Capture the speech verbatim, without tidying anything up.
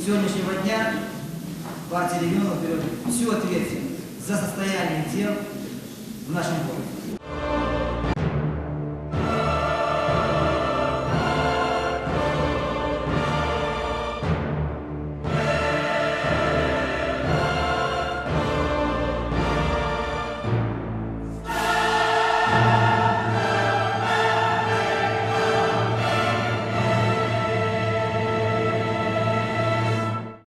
с сегодняшнего дня партия регионов берет всю ответственность за состояние дел в нашем городе.